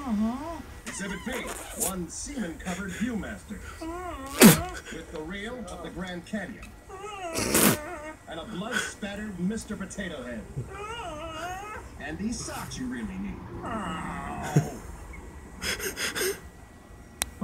Exhibit B, one semen-covered Viewmaster. With the reel of the Grand Canyon. And a blood-spattered Mr. Potato Head. And these socks you really need.